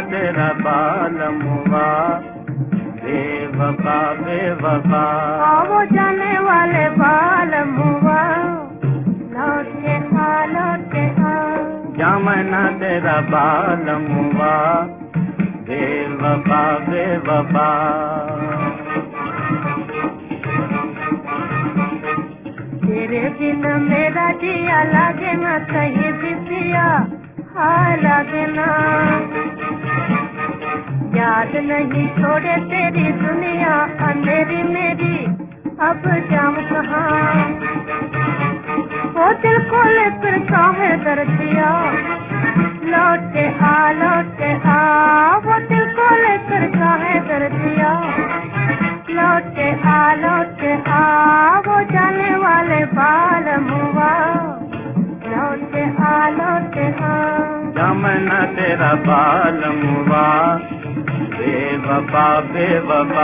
तेरा बालम हुआ बेवफा बेवफा। वो जाने वाले बालम हुआ लौट के आ लौट के आ। जमाना तेरा बालम हुआ बेवफा बेवफा। तेरे बिन मेरा जिया लागे ना कहीं भी पिया हाँ लागे ना। याद नहीं छोड़े तेरी दुनिया अंधेरी मेरी अब जाऊं कहाँ। वो दिल को लेकर काहे दर्दिया लौट के आ लौट के आ। वो दिल को लेकर काहे दर्दिया लौट के आ लौट के आ। वो जाने वाले बालम हुआ लौट के आ लौट के आ। जमाना तेरा बालम हुआ बेवफा बेवफा।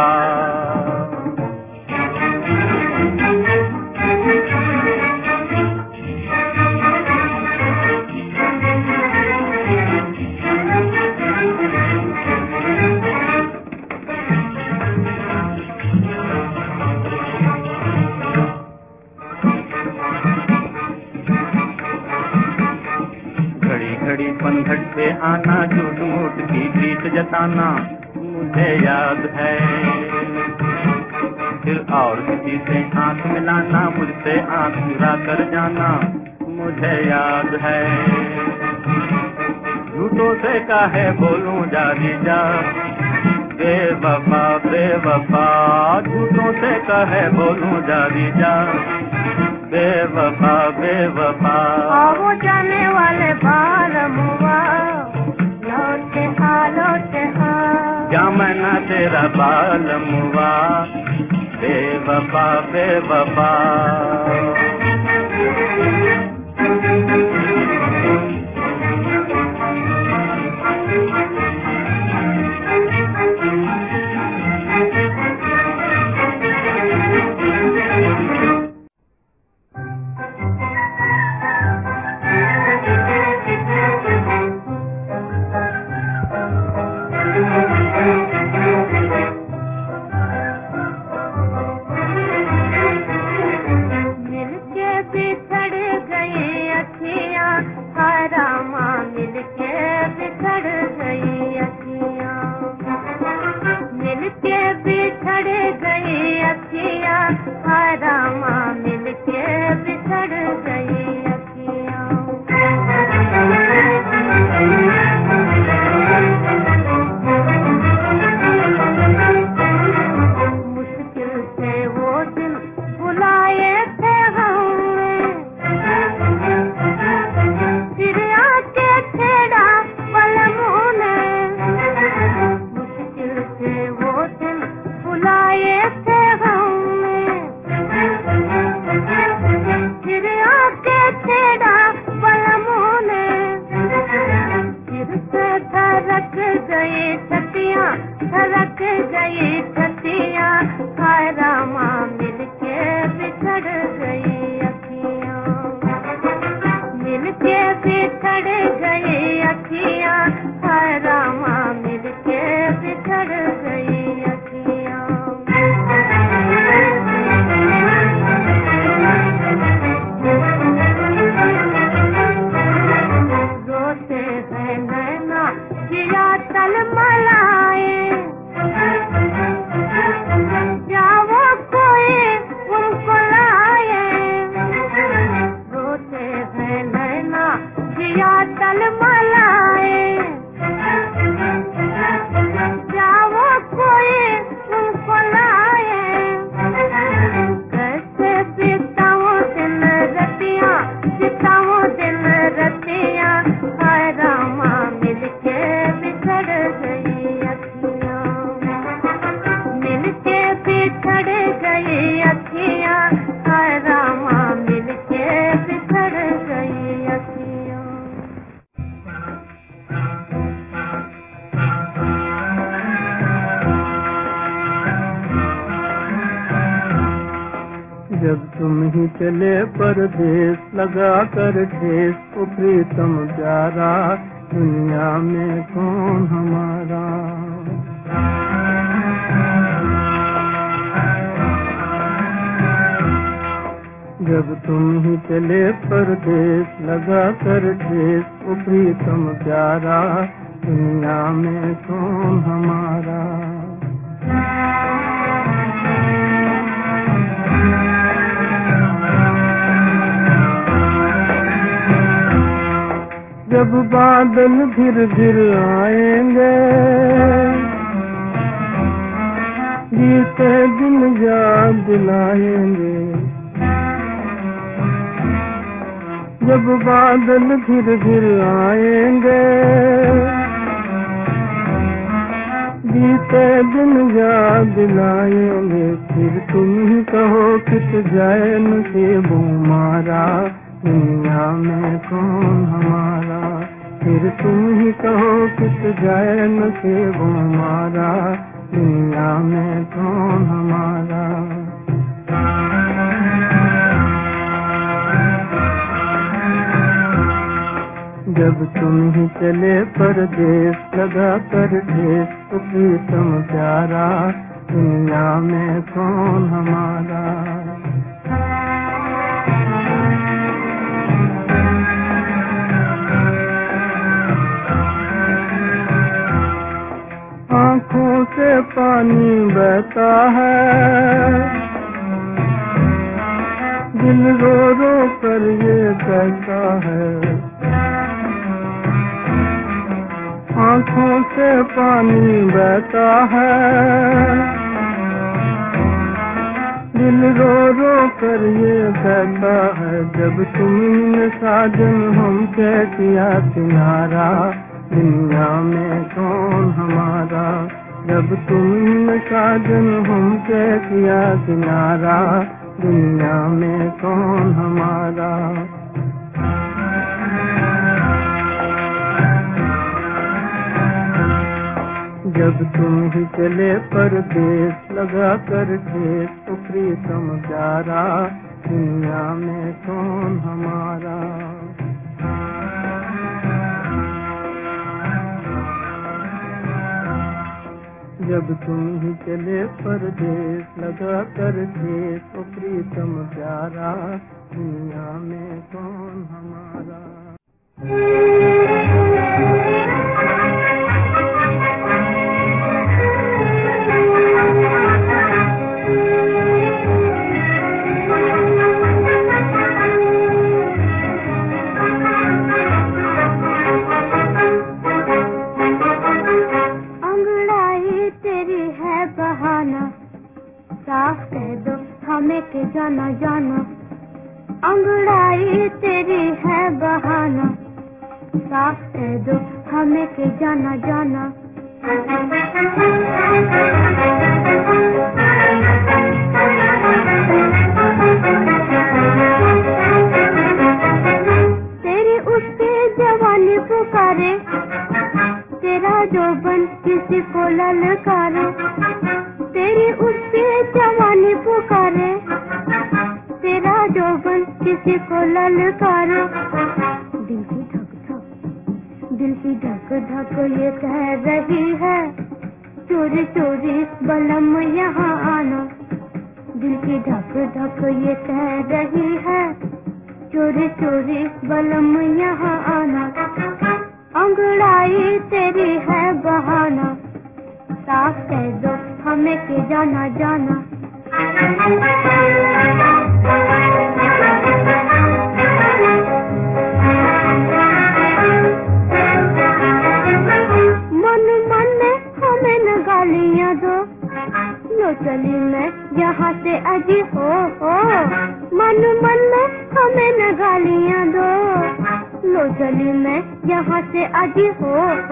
घड़ी घड़ी पनघट पे आना झूठ मूठ की प्रीत जताना मुझे याद है। फिर और किसी से आंख मिलाना मुझसे आंख चुरा कर जाना मुझे याद है। झूठों से काहे बोलूं जारी जा बेवफा बेवफा। झूठों से काहे बोलूं जारी जा बेवफा बेवफा। वो जाने वाले बालम हुआ लौट के आ लौट के आ। जमाना तेरा बालम हुआ बेवफा बेवफा। चले परदेश लगा कर ठेस, ओ प्रीतम प्यारा दुनिया में कौन हमारा। जब तुम ही चले परदेश लगा कर ठेस, ओ प्रीतम प्यारा दुनिया में कौन हमारा। जब बादल घिर घिर आएंगे, बीते दिन याद दिलाएंगे। जब बादल घिर घिर आएंगे, बीते दिन याद दिलाएंगे। फिर तुम ही कहो कित जाए नसीब हमारा, दुनिया में कौन हमारा। फिर तुम ही कहो कित जाए नसीब हमारा, दुनिया में कौन हमारा। जब तुम ही चले परदेश लगा कर ठेस, तो प्रीतम प्यारा दुनिया में कौन हमारा। आँखों से पानी बहता है, दिल रो रो कर ये कहता है। आँखों से पानी बहता है, दिल रो रो कर ये कहता है। जब तुमने साजन हमसे किया किनारा, दुनिया में कौन हमारा। जब तुमने साजन हमसे किया किनारा, दुनिया में कौन हमारा। जब तुम ही चले परदेश लगा कर ठेस, तो प्रीतम प्यारा दुनिया में कौन हमारा। जब तुम ही चले परदेश लगा कर ठेस, तो प्रीतम प्यारा दुनिया में कौन हमारा। साफ कह दो हमें के जाना जाना, अंगड़ाई तेरी है बहाना। साफ कह दो हमें के जाना जाना। तेरी उसकी जवानी पुकारे, तेरा जोबन किसी को ललकारे। तेरी उसकी जवानी पुकारे, तेरा जोबन किसी को ललकारे। दिल की धक धक ये कह रही है, चोरी चोरी बलम यहाँ आना। दिल की धक धक ये कह रही है, चोरी चोरी बलम यहाँ आना। अंगड़ाई तेरी है बहाना, साफ कह दो हमें के जाना जाना। मन मन में हमें न गालियाँ दो, लो चली मैं यहाँ से अजी हो। मन मन में हमें न गालियाँ दो, लो चली मैं यहाँ से अजी हो।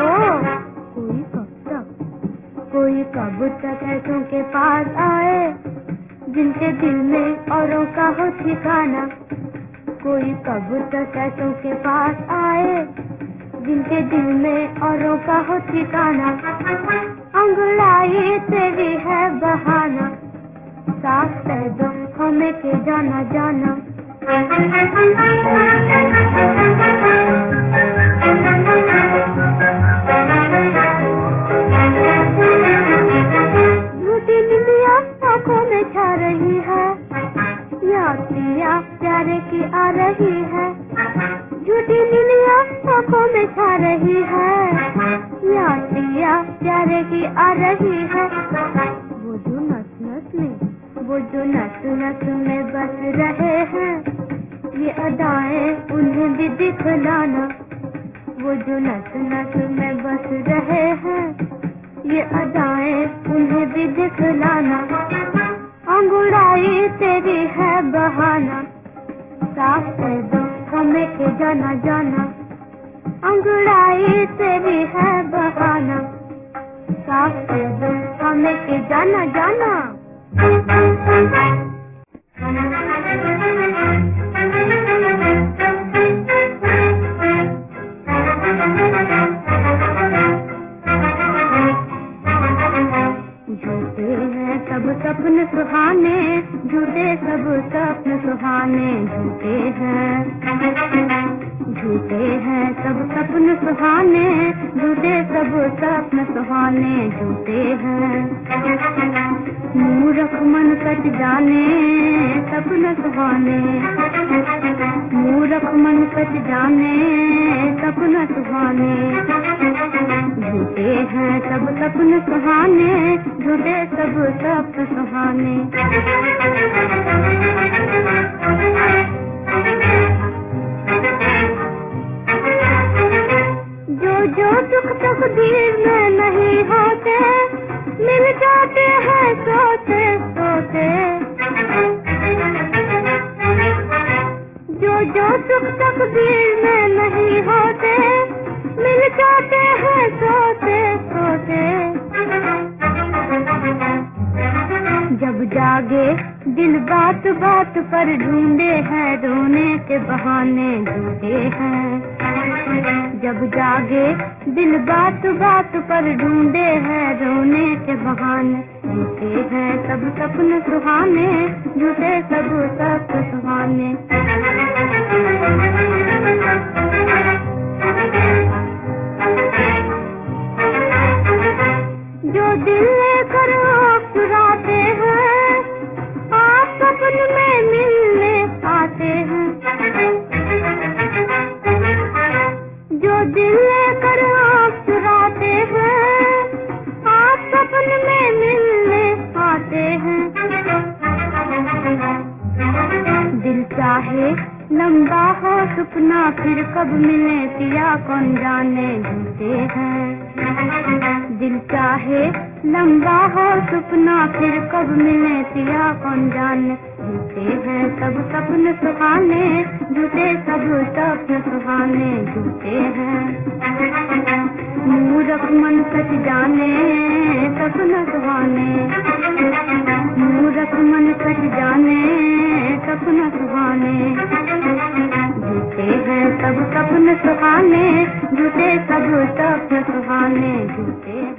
कोई कब तक ऐसों के पास आए, जिनके दिल में औरों का हो ठिकाना। कोई कब तक ऐसों के पास आए, जिनके दिल में औरों का हो ठिकाना। अंगड़ाई तेरी है बहाना, साफ कह दो हमें के जाना जाना। झूठी निंदिया आंखों में छा रही है, याद पिया प्यारे की आ रही है। झूठी निंदिया आंखों में छा रही है, याद पिया प्यारे की आ रही है। वो जो नस नस में, वो जो नस नस में बस रहे हैं, ये अदाएं उन्हें भी दिखलाना। वो जो नस नस में बस रहे हैं, ये अदाएं उन्हें भी दिखलाना। अंगुड़ाई तेरी है बहाना, साफ कर दो हमें के जाना जाना। अंगुड़ाई तेरी है बहाना, साफ कर दो हमें के जाना जाना। झूठे हैं सब सपने सुहाने, झूठे सब सपने सुहाने। झूठे हैं सब सपने सुहाने, झूठे सब सपने सुहाने। झूठे हैं मूर्ख मन कट जाने सपने सुहाने। मूर्ख मन कट जाने सपने सुहाने। झूठे हैं सब सपने सुहाने, झूठे सब सपने सुहाने। जो दुख तकदीर में नहीं होते, मिल जाते हैं सोते सोते। जो दुख तकदीर में नहीं होते, मिल जाते हैं सोते सोते। जब जागे दिल बात बात पर ढूंढे हैं रोने के बहाने। झूठे हैं जब जागे दिल बात बात पर ढूंढे हैं रोने के बहाने। झूठे हैं सब सपने सुहाने, झूठे सब सपने सुहाने। जो दिल लेकर आप चुराते हैं, आप सपन में मिलने आते हैं। जो दिल लेकर आप चुराते हैं, आप सपन में मिलने आते हैं। दिल चाहे लंबा हो सपना, फिर कब मिले पिया कौन जाने। झूठे हैं दिल चाहे लंबा हो सपना, फिर कब मिले पिया कौन जाने। झूठे हैं सब सपने सुहाने, झूठे सब सपने सुहाने। झूठे हैं मूर्ख मन सच जाने सपने सुहाने। मूर्ख मन सच जाने सपने सुहाने। झूठे हैं सब सपने सुहाने, झूठे सब सपने सुहाने। झूठे हैं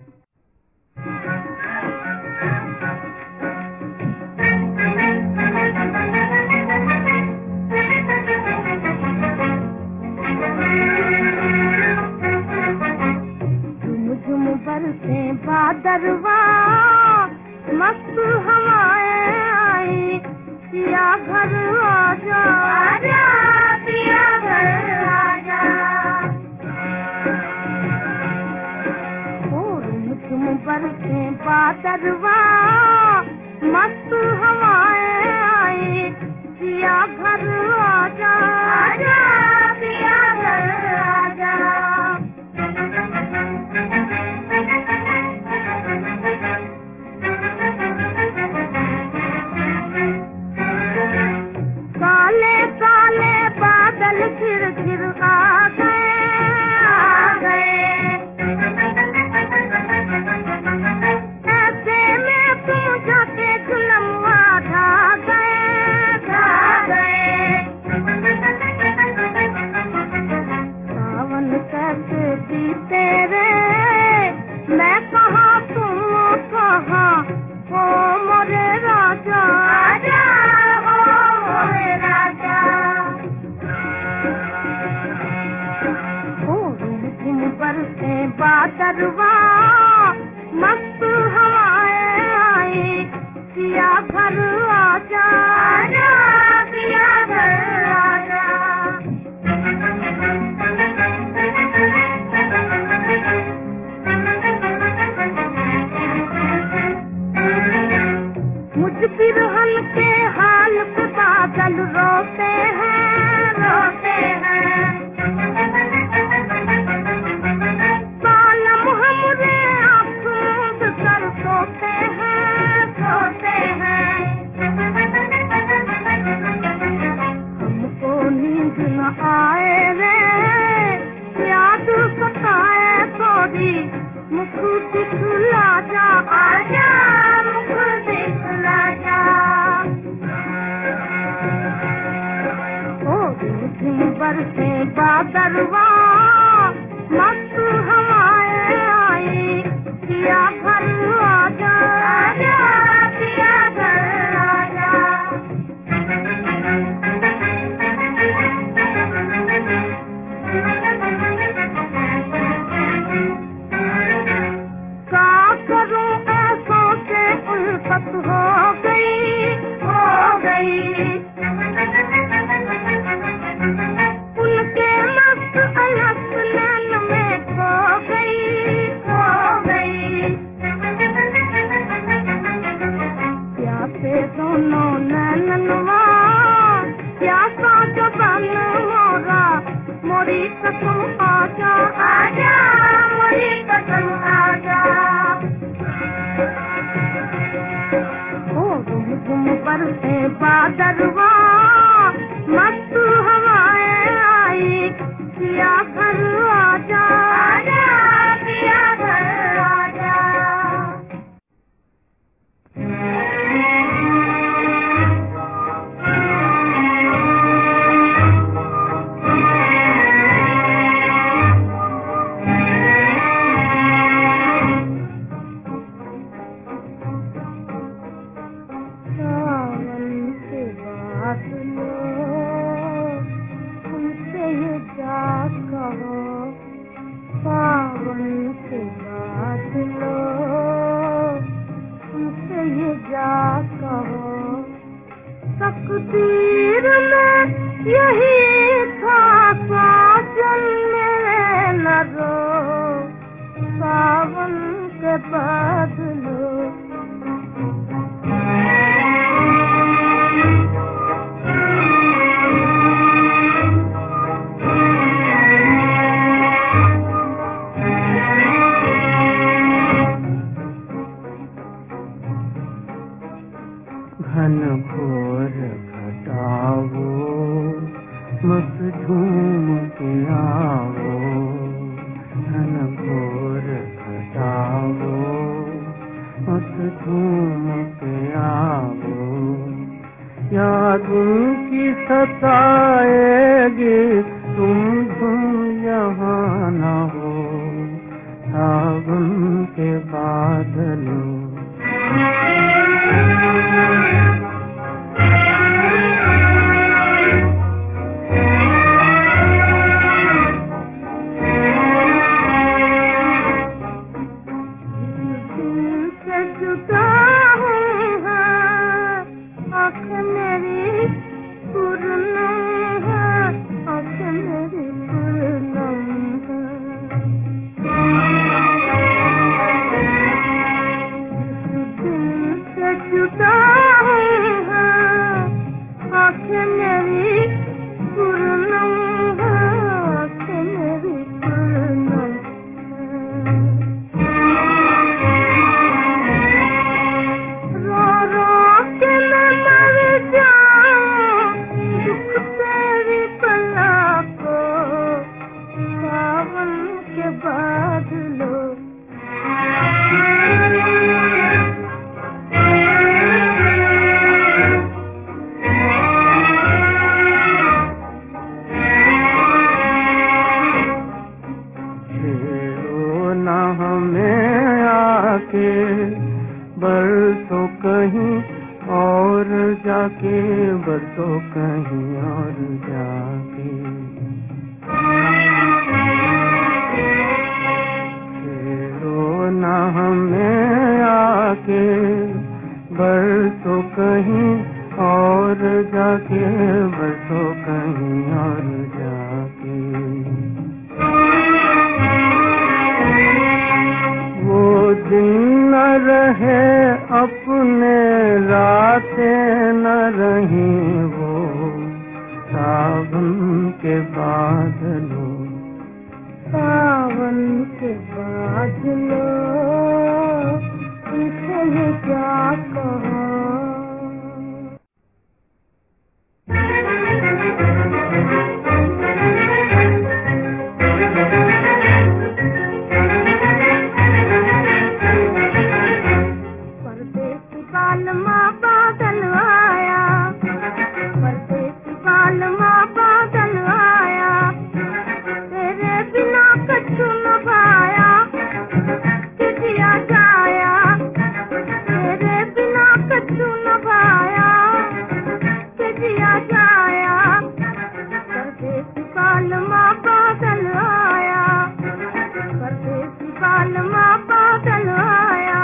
झुम बरसे बादरवा, मस्त हवाएं आई, पिया घर आजा आजा, पिया घर आजा। झुम बरसे बादरवा, मस्त हवाएं आई, पिया घर आजा आजा, पिया घर आजा। काले काले बादल घिर घिर आ गए ऐसे में बादरवा मस्त हवाएं आई पिया घर आजा पिया घर आजा मुझ बिरहन के हाल पे बादल रोते हैं रोते हैं बालम हमरे आँख कर सोते हैं सोते हैं हमको नींद न आए रे याद सताए थोड़ी मुख दिखला जा आजा मुख दिखला जा ओ बरसे बादरवा मस्त हवाएं आई पिया घर आजा पिया घर आजा क्या करूं ऐसों से उल्फत हो गई उनके मस्त अलग नैन में खो गई प्यासे दोनों नैनवा प्यासा जबन मोरा मोरी कसम आजा आजा मोरी कसम आजा ओ गुम बरसे बादरवा मस्त हवाएं आई पिया घर आजा पिया घर आजा तकदीर में यही था साजन मेरे न रो सावन के बदलो घन घोर घटाओ मत झूम के आओ घन घोर घटाओ मत झूम के आओ याद उनकी सताएगी तुम यहाँ न हो सावन के बादलों बादलों, सावन के बादलों, तुमसे क्या कहा। परदेसी बालमा बादल आया, परदेसी बालमा बादल आया, तेरे बिना कछु न भाया, चिड़िया जाया, तेरे बिना कछु न भाया, चिड़िया जाया। परदेसी बालमा बादल आया, परदेसी बालमा बादल आया।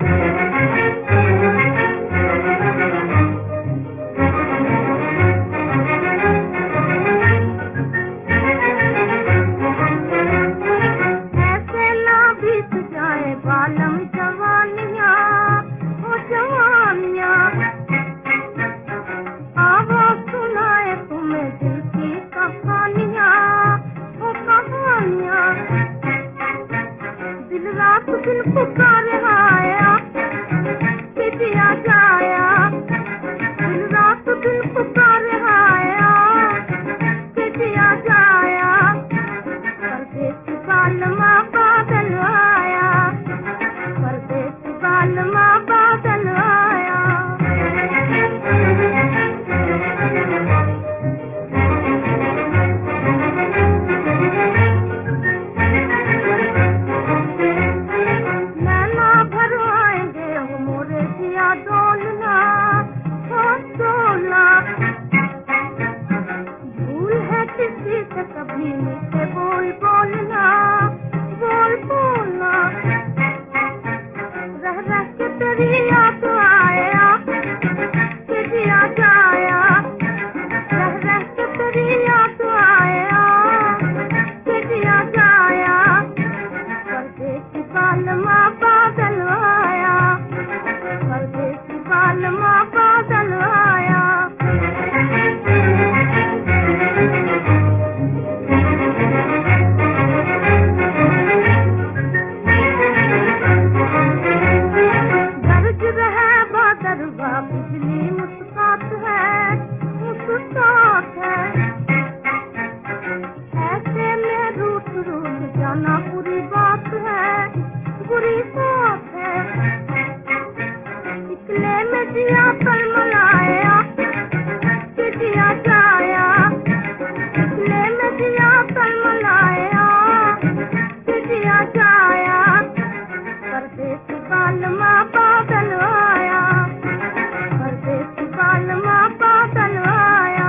ऐसे ना बीत जाए बालम जवानियाँ, ओ जवानियाँ, आवाज़ सुनाए तुम्हें दिल की कहानियाँ, ओ कहानियाँ। दिल रात दिन पुकारे आया, चिड़िया जाया, दिल रात दिन पुकारे आया, चिड़िया जाया। परदेसी बालमा बादल आया, परदेसी बालमा बादल आया। नैना भर आएंगे हो मोरे जिया डोलना, हो डोलना। भूल है किसी से कभी मीठे बोल बोलना, बोल बोलना। रह रह के तेरी याद आया, चिड़िया जाया, रह रह के तेरी याद आया, चिड़िया जाया। परदेसी बालमा बादल आया, परदेसी बालमा बादल आया। गरज रहे बादरवा बिजली मुस्कात है, मुस्कात है। ऐसे में रूठ रूठ जाना बुरी बात है, बुरी बात है। निकले में जिया तलमलाया, चिड़िया जाया, निकले में जिया तलमलाया, चिड़िया जाया। परदेसी बालमा बादल आया, परदेसी बालमा बादल आया।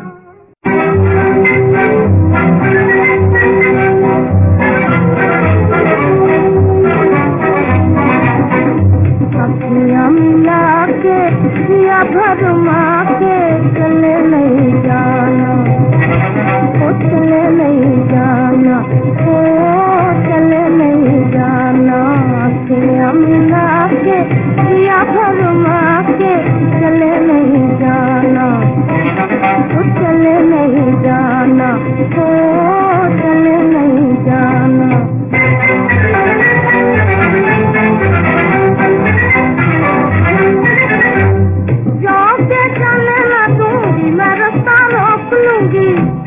अखियाँ मिला के दिया भरमा के चले नहीं जाना, ओ चले नहीं जाना, ओ चले नहीं जाना। अखियाँ मिला के दिया भरमा के चले नहीं जाना, ओ चले नहीं जाना, ओ चले नहीं जाना। जाके चलने न दूंगी, मैं रास्ता रोक लूंगी।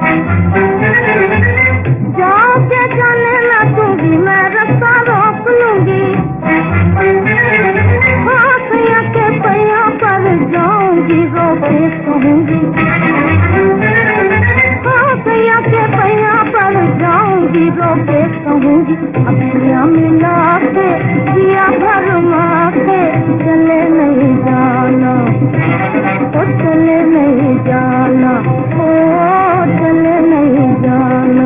जाके चलने न दूंगी, मैं रास्ता रोक लूंगी। हाथिया के पैया पर जाऊंगी, रोके कहूंगी। हाथिया के पैया पर जाऊंगी, रोके कहूंगी। अखियाँ मिला के दिया भरमा के चले नहीं जाना, ओ चले नहीं जाना, ओ चले नहीं जाना।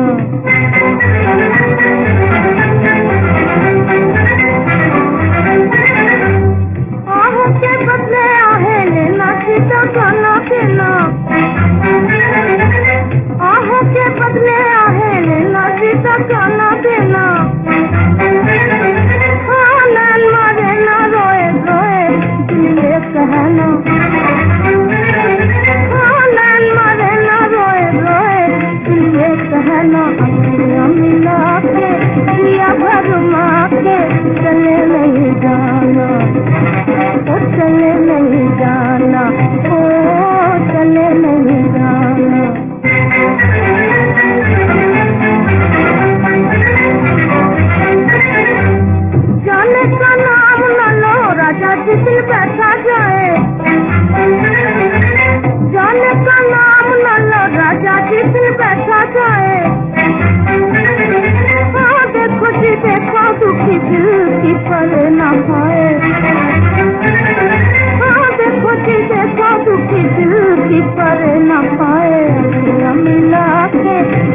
आहों के बदले आहे लेना, सीधा गाना देना। आहों के बदले आहे लेना, सीधा गाना देना। हाँ नैन मारे ना रोए रोए दिल ये कहना। हाँ नैन मारे ना रोए रोए दिल ये कहना अखियां मिला के किया भरमा के चले नहीं जाना, ओ चले नहीं जाना, ओ चले नहीं जाना। जाने का नाम न लो राजा जिस दिन बैठा जाए, जाने का नाम न लो राजा जिस दिन बैठा जाए। हाँ देखो जी देखो दुखी दिल की पर न पाए, हाँ देखो जी देखो दुखी दिल की पर न पाए। मिला के